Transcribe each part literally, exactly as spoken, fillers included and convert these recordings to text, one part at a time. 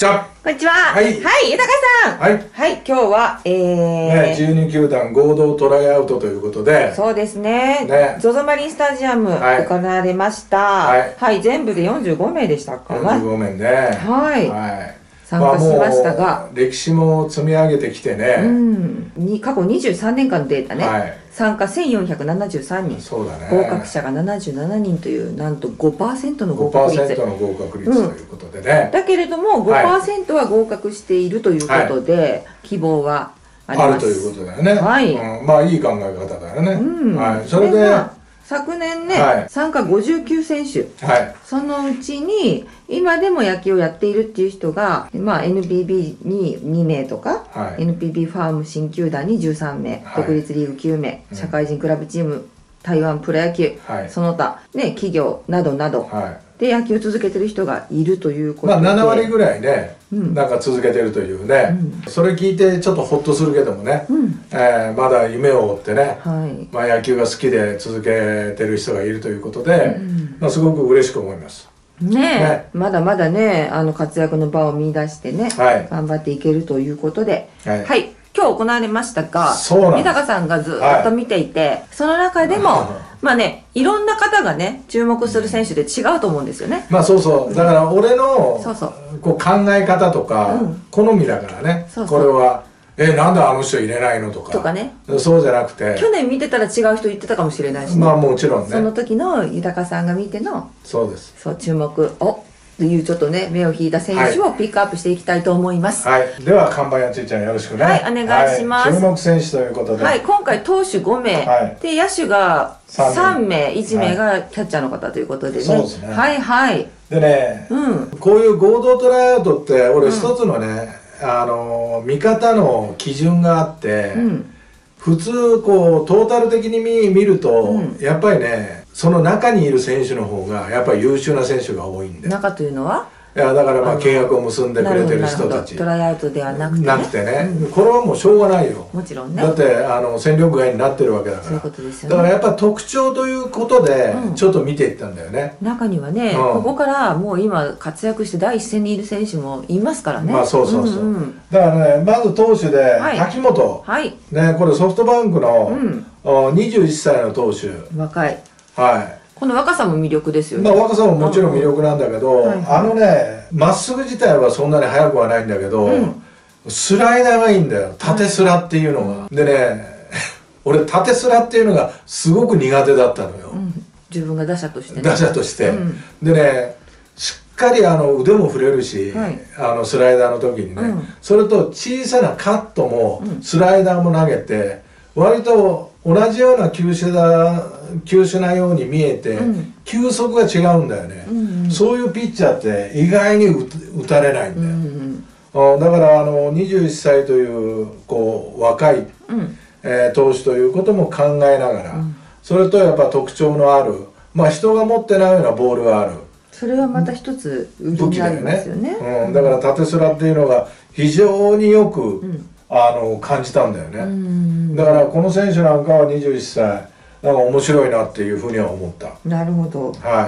ちは。 こんにちは。 はい。 はい、豊さん。 はい。 はい、今日は、えー、 ね、じゅうにきゅうだん合同トライアウトということで。 そうですね。 ね。 ゾゾマリンスタジアム、 はい、 行われました。はい。はい、全部でよんじゅうごめいでしたかな。 よんじゅうごめいね。 はい。 はい。 参加しましたが、 まあ、歴史も積み上げてきてね、 うん、に過去にじゅうさんねんかんのデータね、はい、参加せんよんひゃくななじゅうさんにん、 そうだね、 合格者がななじゅうななにんというなんと ごパーセント の合格率ごパーセント の合格率ということでね、 うん、だけれども ごパーセント は合格しているということで、はい、希望はあります。 あるということだよね、はい、うん、まあいい考え方だよね、うん、はい、それで昨年ね、はい、参加ごじゅうきゅうせんしゅ、はい、そのうちに今でも野球をやっているっていう人が、まあ、エヌピービー ににめいとか、はい、エヌピービー ファーム新球団にじゅうさんめい、はい、独立リーグきゅうめい、社会人クラブチーム、台湾プロ野球、はい、その他、ね、企業などなど、はい、で野球を続けてる人がいるということで、 まあ、ななわりぐらいね、うん、なんか続けてるというね、うん、それ聞いてちょっとホッとするけどもね、うん、えー、まだ夢を追ってね、はい、まあ、野球が好きで続けてる人がいるということで、うん、まあ、すごく嬉しく思います。 ねえ、ね、まだまだね、あの活躍の場を見出してね、はい、頑張っていけるということで、はい、はい、今日行われましたが、豊さんがずっと見ていて、はい、その中でもまあね、いろんな方がね注目する選手で違うと思うんですよね。 まあそうそう、だから俺のこう考え方とか、うん、好みだからね、そうそう、これはえなんであの人入れないのとか、 とかね、 そうじゃなくて、 去年見てたら違う人言ってたかもしれないし、ね、 まあもちろんね、 その時の豊さんが見ての、 そうです、 そう注目おというちょっとね目を引いた選手をピックアップしていきたいと思います。 はい、では看板やついちゃんよろしくね。 はい、お願いします。 はい、注目選手ということで、 はい、今回投手ごめい、はい、で野手がさんめい、いちめいがキャッチャーの方ということでね。 そうですね。 はいはい。 でね、うん、こういう合同トライアウトって俺一つのね、うん、あの見方の基準があって、うん、普通こうトータル的に 見, 見ると、うん、やっぱりねその中にいる選手の方がやっぱり優秀な選手が多いんで。 中というのは？ いやだからまあ契約を結んでくれてる人たち、 トライアウトではなくてね、 なくてね、うん、これはもうしょうがないよ。 もちろんね。 だってあの戦力外になってるわけだから。 そういうことですよね。 だからやっぱ特徴ということでちょっと見ていったんだよね。 うん、中にはね、うん、ここからもう今活躍して第一線にいる選手もいますからね。 まあそうそうそう。うんうん、だからねまず投手で滝本、はい、ねこれソフトバンクの、うん、にじゅういっさいの投手。若い。はい。 この若さも魅力ですよね。 まあ若さももちろん魅力なんだけど、あのねまっすぐ自体はそんなに速くはないんだけど、うん、スライダーがいいんだよ、縦スラっていうのが、うん、でね俺縦スラっていうのがすごく苦手だったのよ、うん、 自分が打者としてね、 打者として、うん、でねしっかりあの腕も振れるし、はい、あのスライダーの時にね、うん、それと小さなカットもスライダーも投げて割と同じような球種だ球種なように見えて、うん、球速が違うんだよね、うんうん、そういうピッチャーって意外に打たれないんだよ、うんうん、だからあのにじゅういっさいというこう若い、うんえー、投手ということも考えながら、うん、それとやっぱ特徴のある、まあ、人が持ってないようなボールがある、 それはまた一つ武器だよね、 うん、だから縦スラっていうのが非常によく、うん、あの感じたんだよね、うん、だからこの選手なんかはにじゅういっさいなんか面白いなっていうふうには思った。 なるほど。 はい。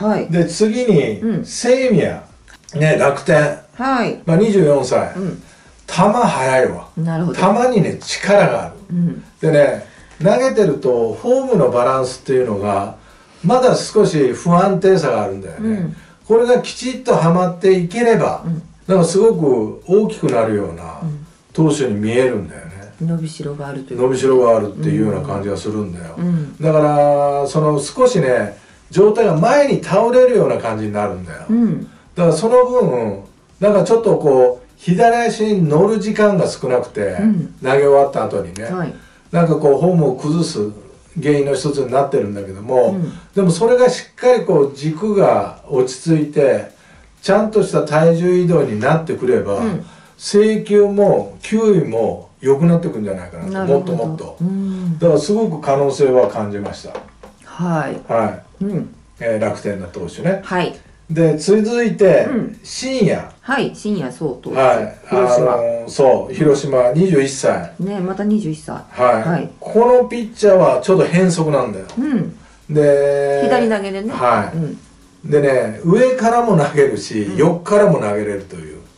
はい。で次に、うん、清宮ね楽天。はい。まあにじゅうよんさい。うん、球速いわ。なるほど。球にね力がある。うん、でね投げてるとフォームのバランスっていうのがまだ少し不安定さがあるんだよね。うん、これがきちっとはまっていければ、うん、なんかすごく大きくなるような投手に見えるんだよね。 伸びしろがあるという、 伸びしろがあるっていうような感じがするんだよ、うん、だからその少しね状態が前に倒れるような感じになるんだよ、うん、だからその分なんかちょっとこう左足に乗る時間が少なくて、うん、投げ終わった後にね、はい、なんかこうフォームを崩す原因の一つになってるんだけども、うん、でもそれがしっかりこう軸が落ち着いてちゃんとした体重移動になってくれば、うん、制球も球威も良くなってくるんじゃないかなと、もっともっと、うん、だからすごく可能性は感じました。はいはい、うん、えー、楽天の投手ね。はい。で続いて、うん、深夜。はい、深夜そう投手。はい、広島。あのー、そう広島にじゅういっさい。ねまたにじゅういっさい。はい。はい、このピッチャーはちょっと変則なんだよ。うん。で左投げでね。 はい。うん、でね上からも投げるし、うん、横からも投げれるという。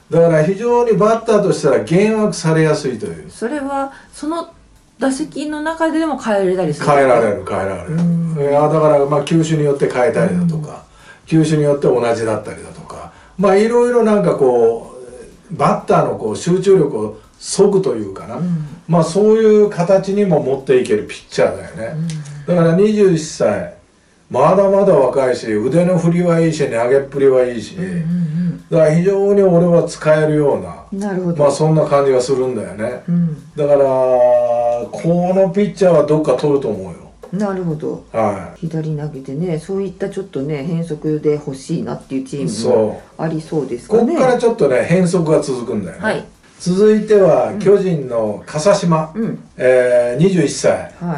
だから非常にバッターとしたら幻惑されやすいという。 それはその打席の中ででも変えれたりする。 変えられる変えられる。いやだからまあ球種によって変えたりだとか、球種によって同じだったりだとか、まあいろいろなんかこうバッターのこう集中力をそぐというかな、うん、まあそういう形にも持っていけるピッチャーだよね。うん、だからにじゅういっさいまだまだ若いし、腕の振りはいいし、投げっぷりはいいし、だから非常に俺は使えるような、 なるほど、 まあそんな感じがするんだよね。うん、だからこのピッチャーはどっか取ると思うよ。 なるほど、はい、左投げてね、そういったちょっとね変則で欲しいなっていうチームもありそうですかね。 ここからちょっとね変則が続くんだよね。はい、続いては巨人の笠島、うん、えー、にじゅういっさい、はい、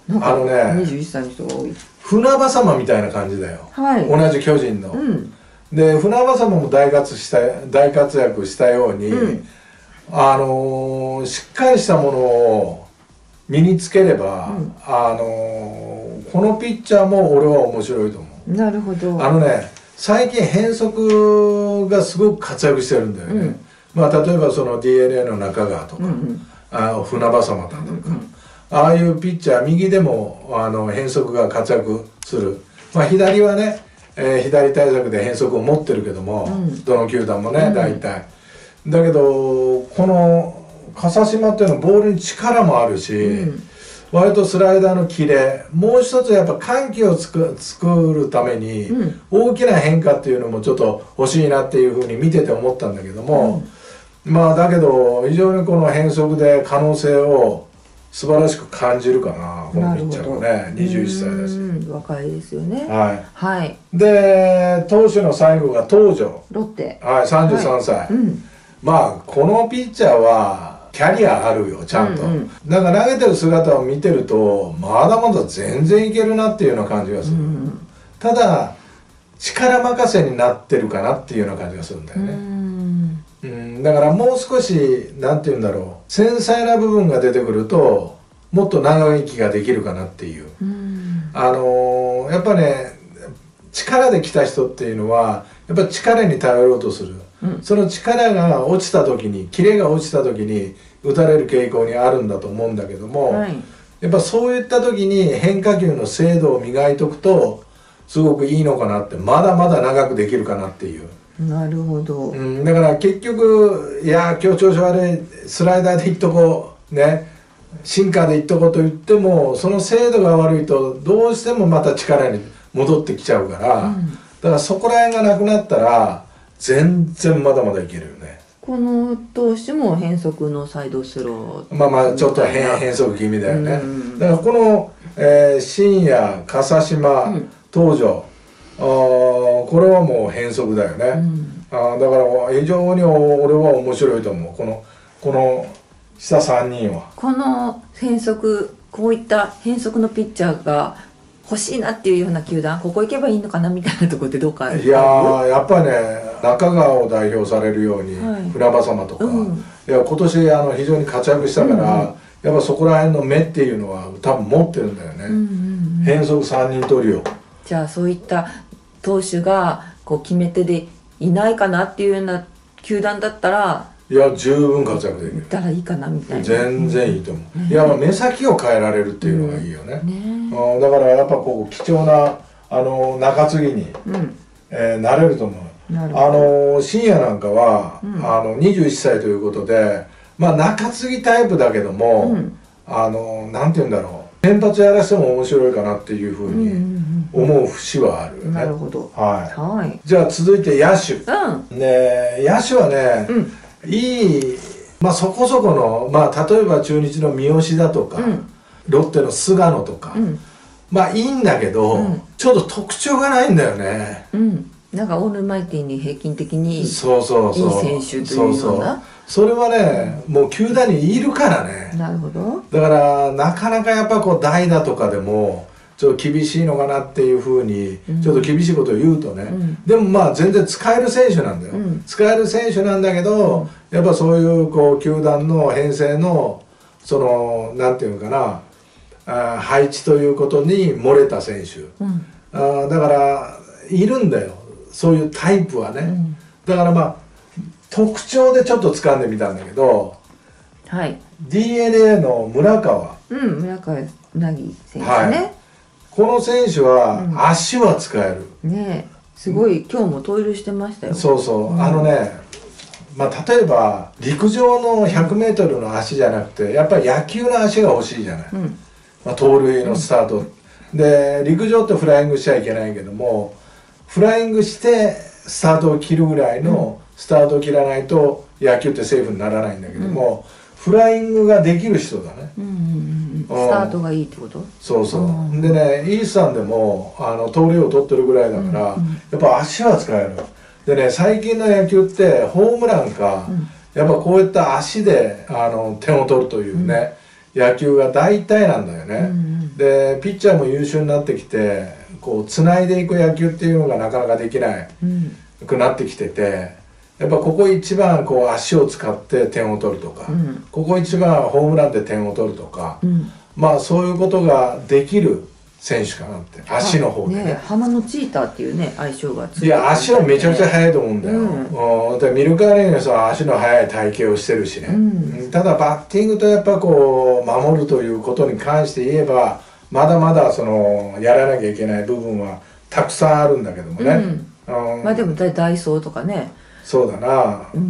なんかあのねにじゅういっさいの人が多い。 船場様みたいな感じだよ、はい、同じ巨人の、うん、で船場様も大活した大活躍したように、うん、あのー、しっかりしたものを身につければ、うん、あのー、このピッチャーも俺は面白いと思う。 なるほど。 あのね最近変則がすごく活躍してるんだよね。うん、まあ例えばその ディーエヌエー の中川とか、うんうん、あ船場様だとか、うんうん、ああいうピッチャー右でもあの変則が活躍する。まあ左はね、えー、左対策で変則を持ってるけども、うん、どの球団もね、うん、大体。だけどこの笠島っていうのはボールに力もあるし、うん、割とスライダーのキレ、もう一つやっぱ緩急をつく作るために、うん、大きな変化っていうのもちょっと欲しいなっていうふうに見てて思ったんだけども、うん、まあだけど非常にこの変則で可能性を素晴らしく感じるかな、このピッチャーもね。にじゅういっさいだし若いですよね。 はい、 はい、 で投手の最後が東條ロッテ、 はい、さんじゅうさんさい、はい、うん、まあこのピッチャーはキャリアあるよちゃんと、うんうん、だから投げてる姿を見てるとまだまだ全然いけるなっていうような感じがする、うんうん、ただ力任せになってるかなっていうような感じがするんだよね。うんうん、だからもう少しなんて言うんだろう、繊細な部分が出てくるともっと長生きができるかなっていう、うん、あのー、やっぱね力で来た人っていうのはやっぱ力に頼ろうとする、うん、その力が落ちた時にキレが落ちた時に打たれる傾向にあるんだと思うんだけども、はい、やっぱそういった時に変化球の精度を磨いておくとすごくいいのかなって、まだまだ長くできるかなっていう。 なるほど、うん、 だから結局いや今日調子悪いスライダーでいっとこうね、シンカーでいっとこうと言ってもその精度が悪いとどうしてもまた力に戻ってきちゃうから、うん、だからそこら辺がなくなったら全然まだまだいけるよね。 この投手も変則のサイドスロー、 まあまあちょっと 変, 変則気味だよね、うん、だからこの、えー、新谷、笠島、うん、東條、あこれはもう変則だよね、うん、あだから非常に俺は面白いと思う、このこの下さんにんは。 この変則、こういった変則のピッチャーが欲しいなっていうような球団、ここ行けばいいのかなみたいなところってどうか。 いやーやっぱね中川を代表されるように、はい、船場様とか、うん、いや今年あの非常に活躍したから、うんうん、やっぱそこら辺の目っていうのは多分持ってるんだよね、うんうんうん、変則さんにんトリオ。 じゃあそういった投手がこう決め手でいないかなっていうような球団だったら、 いや十分活躍できる。 たらいいかなみたいな。 全然いいと思う。うん、いやまあ目先を変えられるっていうのがいいよね。うんね、あだからやっぱこう貴重なあの中継ぎに、うんえー、なれると思う。あの深夜なんかは、うん、あのにじゅういっさいということで、まあ中継ぎタイプだけども、うん、あのなんて言うんだろう、先発やらせても面白いかなっていうふうに思う節はあるよね。 なるほど。 はい。 はい。 じゃあ続いて野手。 うん、 ね野手はね。うんいい、まあそこそこの、まあ例えば中日の三好だとか、うん、ロッテの菅野とか、うん、まあいいんだけど、うん、ちょっと特徴がないんだよね。 うん、なんかオールマイティに平均的にいいそうそうそう選手というような。そうそうそれはね、もう球団にいるからね。 なるほど。 だからなかなかやっぱこう代打とかでもちょっと厳しいのかなっていうふうにちょっと厳しいことを言うとね、うん、でもまあ全然使える選手なんだよ、うん、使える選手なんだけど、うん、やっぱそういうこう球団の編成のそのなんていうのかなあ配置ということに漏れた選手、うん、あだからいるんだよそういうタイプはね、うん、だからまあ特徴でちょっと掴んでみたんだけど、 はい、 ディーエヌエー の村川、 うん、村川凪選手ね、はい、 この選手は足は使える、 うん、ねえすごい、うん、今日もトイレしてましたよ。 そうそう、うん、あのね、まあ、例えば陸上の ひゃくメートル の足じゃなくてやっぱり野球の足が欲しいじゃない、うん、まあ、盗塁のスタート、うん、で陸上ってフライングしちゃいけないけどもフライングしてスタートを切るぐらいのスタートを切らないと野球ってセーフにならないんだけども、うん、フライングができる人だね、うんうんうん、スタートがいいってこと？ そうそう、うん、でねイースさんでもあの盗塁を取ってるぐらいだから、うんうん、やっぱ足は使える。でね最近の野球ってホームランか、うん、やっぱこういった足であの点を取るというね、うん、野球が大体なんだよね、うんうん、でピッチャーも優秀になってきてこうつないでいく野球っていうのがなかなかできない、うん、くなってきてて、やっぱここ一番こう足を使って点を取るとか、うん、ここ一番ホームランで点を取るとか、うん、まあそういうことができる選手かなって、足の方でね。ね、 花のチーターっていうね相性がついてる、 ね、いや足はめちゃくちゃ速いと思うんだよ、うん、で見るからには足の速い体型をしてるしね、うん、ただバッティングとやっぱこう守るということに関して言えばまだまだそのやらなきゃいけない部分はたくさんあるんだけどもね、 うんうん、まあでもダイソーとかね、 そうだな、うんうん、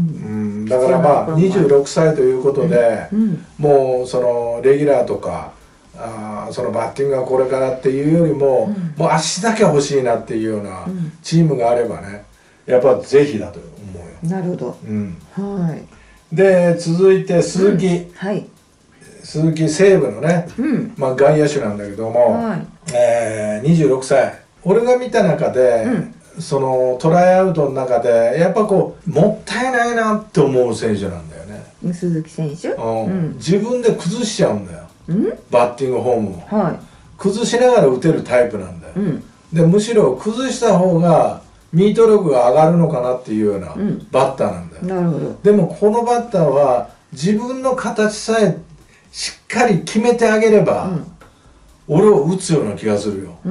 だからまあにじゅうろくさいということで、うんうん、もうそのレギュラーとかあそのバッティングがこれからっていうよりも、うん、もう足だけ欲しいなっていうようなチームがあればねやっぱぜひだと思うよ。 なるほど、うん、はい。 で続いて鈴木、うん、はい、鈴木西武のね、うん、まあ外野手なんだけども、はい、えー、にじゅうろくさい俺が見た中で、うん、そのトライアウトの中でやっぱこうもったいないなって思う選手なんだよね、 鈴木選手、 うんうん、自分で崩しちゃうんだよ、バッティングフォームを、はい、崩しながら打てるタイプなんだよ、うん、でむしろ崩した方がミート力が上がるのかなっていうようなバッターなんだよ、うん、なるほど。でもこのバッターは自分の形さえしっかり決めてあげれば、うん、俺を打つような気がするよ、うん、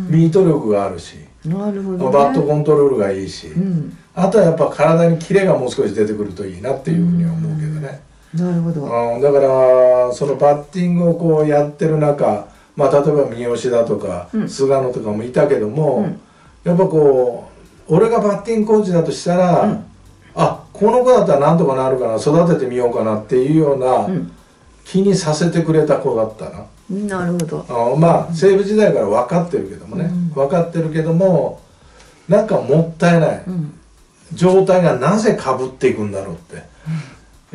ミート力があるし、なるほどね、バットコントロールがいいし、うん、あとはやっぱ体にキレがもう少し出てくるといいなっていうふうには思うけどね、 なるほど、 うん、だからそのバッティングをこうやってる中、まあ、例えば三好だとか、うん、菅野とかもいたけども、うん、やっぱこう俺がバッティングコーチだとしたら、うん、あこの子だったらなんとかなるかな育ててみようかなっていうような気にさせてくれた子だったな。 なるほど。 あまあ西武時代から分かってるけどもね、分かってるけどもなんかもったいない、状態がなぜかぶっていくんだろうって。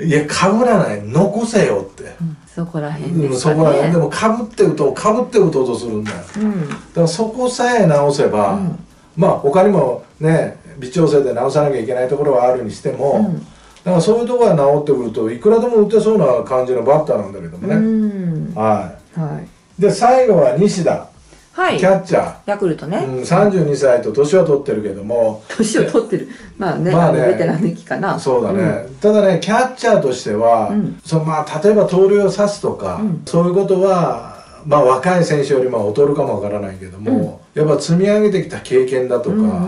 いやかぶらない残せよって、うん、 そこら辺ですかね、うん、そこら辺でもかぶってるとかぶって打とうとするんだよ、うん、だからそこさえ直せば、うん、まあ他にもね微調整で直さなきゃいけないところはあるにしても、うん、だからそういうところが直ってくるといくらでも打てそうな感じのバッターなんだけどもね、うん、はい、はい、で最後は西田、はい、キャッチャーヤクルトね、 うん、さんじゅうにさいと年は取ってるけども年を取ってるまあね、まあね、ベテランの域かな。 そうだね、うん、ただねキャッチャーとしては、うん、そのまあ例えば盗塁を刺すとか、うん、そういうことはまあ若い選手よりも劣るかもわからないけども、うん、やっぱ積み上げてきた経験だとか、うんうんうん、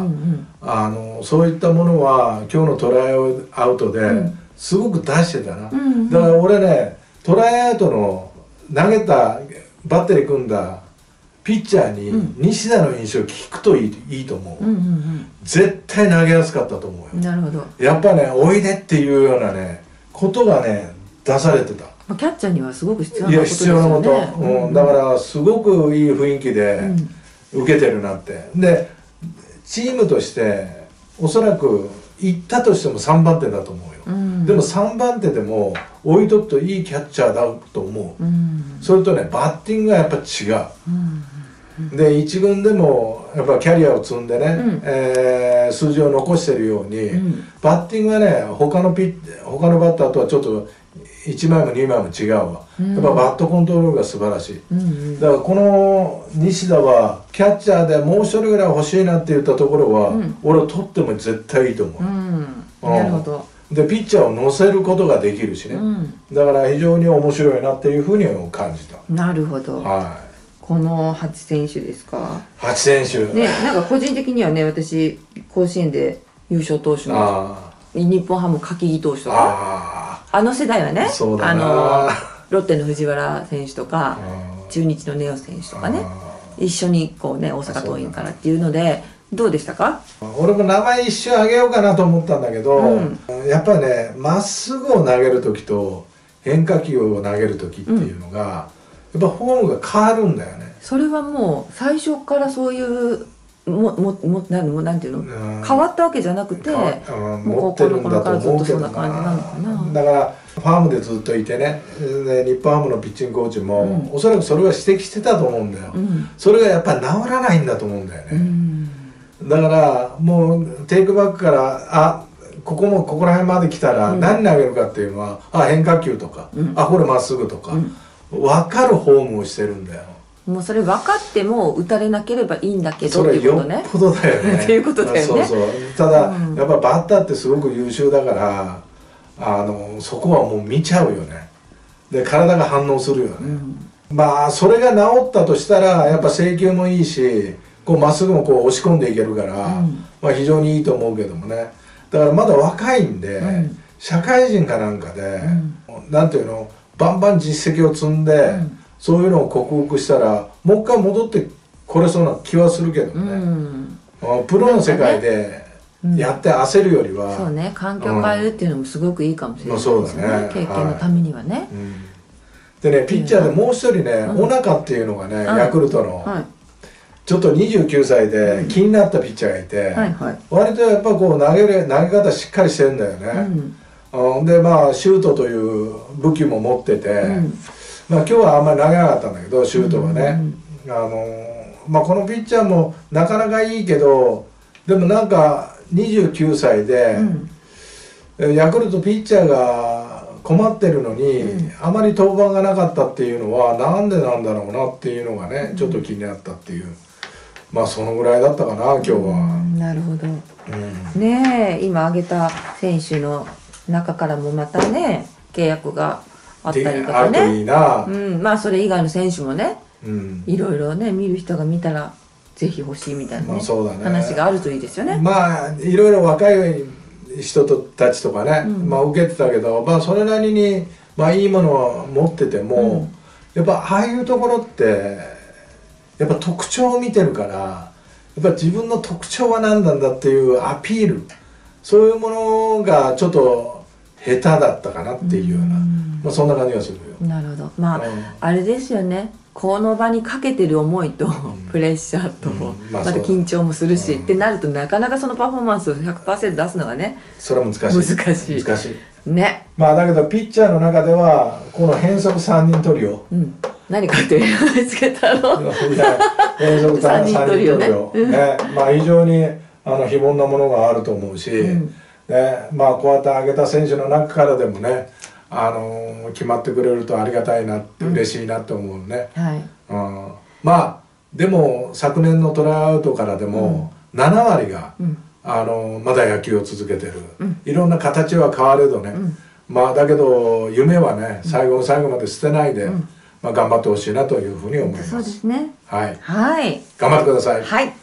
あのそういったものは今日のトライアウトですごく出してたな、うんうん、だから俺ねトライアウトの投げたバッテリー組んだピッチャーに西田の印象を聞くといい、いいと思う、うんうんうん、絶対投げやすかったと思うよ。 なるほど。 やっぱねおいでっていうようなねことがね出されてた。 キャッチャーにはすごく必要なことですよね。 いや必要なこと、うんうん、だからすごくいい雰囲気で受けてるなって、うん、でチームとしておそらく行ったとしてもさんばん手だと思うよ、うん、でもさんばん手でも置いとくといいキャッチャーだと思う、うん、それとねバッティングがやっぱ違う、うん、で一軍でもやっぱキャリアを積んでね、うん、えー、数字を残してるように、うん、バッティングはね他のピッ他のバッターとはちょっといちまいもにまいも違うわ、うん、やっぱバットコントロールが素晴らしい、うんうん、だからこの西田はキャッチャーでもう一人ぐらい欲しいなって言ったところは、うん、俺は取っても絶対いいと思う、うん、なるほど。でピッチャーを乗せることができるしね、うん、だから非常に面白いなっていうふうに感じた。 なるほど、はい、このはち選手ですか。 はち選手ね、なんか個人的にはね私甲子園で優勝投手の日本ハム柿木投手とか、あの世代はね、あのロッテの藤原選手とか中日の根尾選手とかね、一緒にこうね大阪桐蔭からっていうのでどうでしたか？ 俺も名前一瞬あげようかなと思ったんだけど、うん、やっぱりねまっすぐを投げる時と変化球を投げる時っていうのが、うん、やっぱフォームが変わるんだよね。 それはもう最初からそういうもももなんなんていうの、うん、変わったわけじゃなくて、 うん、持ってるんだと思うけどな。だからファームでずっといてね、で日本ハムのピッチングコーチも、うん、おそらくそれは指摘してたと思うんだよ、うん、それがやっぱり治らないんだと思うんだよね、うん、だからもうテイクバックからあここもここら辺まで来たら何投げるかっていうのは、うん、あ変化球とか、うん、あこれまっすぐとか、うん、分かるフォームをしてるんだよ。 もうそれ分かっても打たれなければいいんだけどっていうことね。 それよっぽどだよね。 っていうことだよね。 そうそう。ただ、うん、やっぱバッターってすごく優秀だから、あのそこはもう見ちゃうよね。で体が反応するよね。うん、まあそれが治ったとしたらやっぱ制球もいいし、こうまっすぐもこう押し込んでいけるから、うん、まあ非常にいいと思うけどもね。だからまだ若いんで、うん、社会人かなんかで、うん、なんていうのバンバン実績を積んで。うんそういうのを克服したらもう一回戻ってこれそうな気はするけどね、うん、プロの世界でやって焦るよりは、 ねうん、そうね環境を変えるっていうのもすごくいいかもしれないですね、うん、そうだね経験のためにはね、はいうん、 でねピッチャーでもう一人ね尾中、うん、っていうのがね、ヤクルトの、はい、ちょっとにじゅうきゅうさいで気になったピッチャーがいて、うんはいはい、割とやっぱこう投げる投げ方しっかりしてるんだよね、うん、でまあシュートという武器も持ってて、うんまあ、今日はあんまり投げなかったんだけどシュートはね、うんうん、あのまあ、このピッチャーもなかなかいいけどでもなんかにじゅうきゅうさいで、うん、ヤクルトピッチャーが困ってるのに、うん、あまり登板がなかったっていうのはなんでなんだろうなっていうのがね、うん、ちょっと気になったっていうまあそのぐらいだったかな今日は、うん、 なるほど、うん、ねえ今挙げた選手の中からもまたね契約があったりとかね、あるといいな、うん、まあそれ以外の選手もね、うん、いろいろね見る人が見たらぜひ欲しいみたいな、ねまあそうだね、話があるといいですよね。 まあいろいろ若い人たちとかね、うん、まあ受けてたけど、まあそれなりにまあいいものは持ってても、うん、やっぱああいうところってやっぱ特徴を見てるからやっぱ自分の特徴は何なんだっていうアピールそういうものがちょっと下手だったかなっていうような、うんまあ、そんな感じがするよ。 なるほどまあ、うん、あれですよねこの場にかけてる思いと、うん、プレッシャーと、うんまあ、また緊張もするし、うん、ってなるとなかなかそのパフォーマンスを ひゃくパーセント 出すのがねそれは難しい難しい難しいねまあだけどピッチャーの中ではこの変則さんにんトリオ、うん、 何かって見つけたの変則さんにんトリオねねまあ非常にあの非凡なものがあると思うし、うんね、まあこうやって挙げた選手の中からでもねあのー、決まってくれるとありがたいなって、うん、嬉しいなって思うね、はいうん、まあでも昨年のトライアウトからでもななわりが、うん、あのー、まだ野球を続けてる、うん、いろんな形は変われどね、うん、まあだけど夢はね最後の最後まで捨てないで、うんまあ、頑張ってほしいなというふうに思います。 そうですねはい、 はい、 頑張ってください。 はい